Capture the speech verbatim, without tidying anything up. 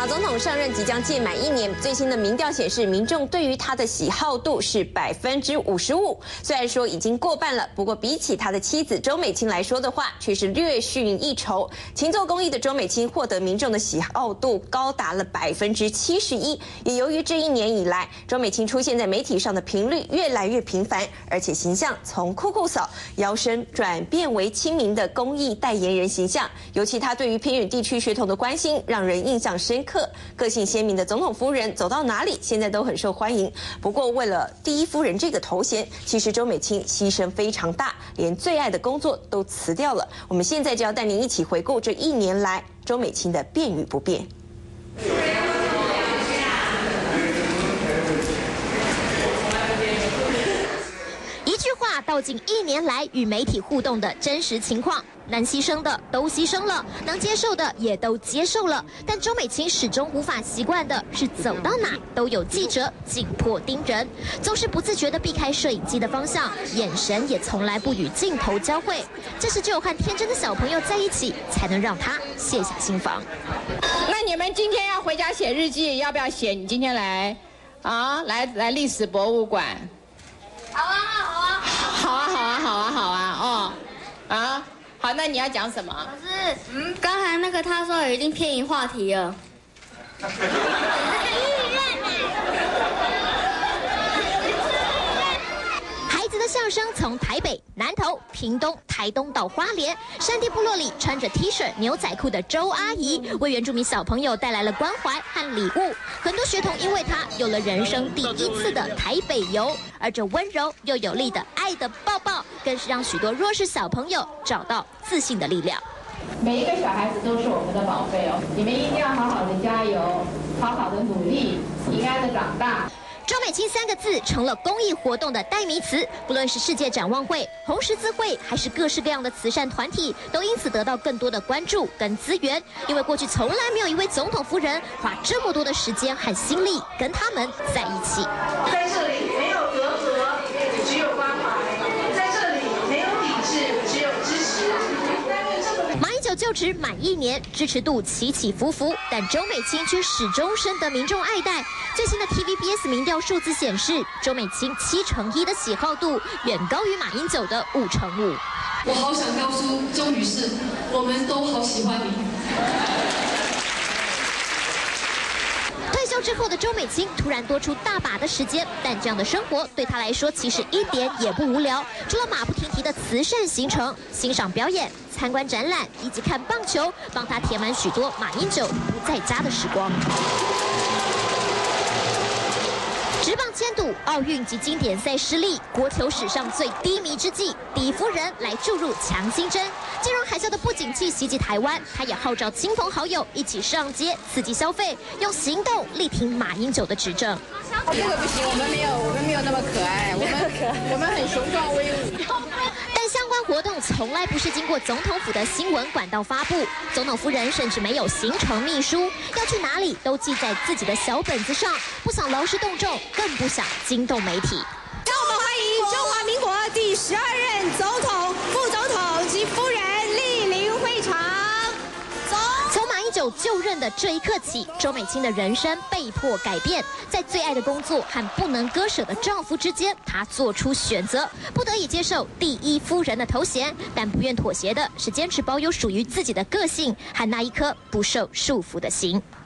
马总统上任即将届满一年，最新的民调显示，民众对于他的喜好度是百分之五十五。虽然说已经过半了，不过比起他的妻子周美青来说的话，却是略逊一筹。勤做公益的周美青获得民众的喜好度高达了百分之七十一。也由于这一年以来，周美青出现在媒体上的频率越来越频繁，而且形象从酷酷嫂摇身转变为亲民的公益代言人形象。尤其他对于偏远地区血统的关心，让人印象深刻。个性鲜明的总统夫人走到哪里，现在都很受欢迎。不过，为了第一夫人这个头衔，其实周美青牺牲非常大，连最爱的工作都辞掉了。我们现在就要带您一起回顾这一年来周美青的变与不变。 一句话道尽一年来与媒体互动的真实情况。能牺牲的都牺牲了，能接受的也都接受了。但周美青始终无法习惯的是，走到哪都有记者紧迫盯人，总是不自觉地避开摄影机的方向，眼神也从来不与镜头交汇。这时只有和天真的小朋友在一起，才能让他卸下心防。 那你们今天要回家写日记，要不要写？你今天来啊，来来历史博物馆。 好啊，好啊， 好啊，好啊，好啊，好啊，哦，啊。好，那你要讲什么？ 老师，嗯，刚才那个他说已经偏移话题了。 孩子的笑声从台北、南投、屏东、台东到花莲，山地部落里穿着 T 恤、牛仔裤的周阿姨，为原住民小朋友带来了关怀和礼物。很多学童因为她有了人生第一次的台北游，而这温柔又有力的爱的抱抱，更是让许多弱势小朋友找到自信的力量。 每一个小孩子都是我们的宝贝哦，你们一定要好好的加油，好好的努力，平安的长大。 周美青三个字成了公益活动的代名词，不论是世界展望会、红十字会，还是各式各样的慈善团体，都因此得到更多的关注跟资源。因为过去从来没有一位总统夫人花这么多的时间和心力跟他们在一起。 在这里没有隔阂，只有关怀；在这里没有抵制，只有支持。 马英九就职满一年，支持度起起伏伏，但周美青却始终深得民众爱戴。最新的 T V B S 民调数字显示，周美青七成一的喜好度远高于马英九的五成五。 我好想告诉周女士，我们都好喜欢你。 退休之后的周美青突然多出大把的时间，但这样的生活对她来说其实一点也不无聊。除了马不停蹄的慈善行程、欣赏表演、参观展览以及看棒球，帮她填满许多马英九不在家的时光。职棒签赌、奥运及经典赛失利，国球史上最低迷之际，第一夫人来注入强心针。金融海啸的不景气袭击台湾，她也号召亲朋好友一起上街刺激消费，用行动力挺马英九的执政。 这个不行，我们没有，我们没有那么可爱，我们我们很雄壮威武。 但相关活动从来不是经过总统府的新闻管道发布，总统夫人甚至没有行程秘书，要去哪里都记在自己的小本子上，不想劳师动众，更不想惊动媒体。 让我们欢迎中华民国第十二任总统、副总统及夫人莅临会场。 从马英九就任的这一刻起，周美青的人生被迫改变，在最爱的工作和不能割舍的丈夫之间，她做出选择，不得已接受第一夫人的头衔，但不愿妥协的是坚持保有属于自己的个性和那一颗不受束缚的心。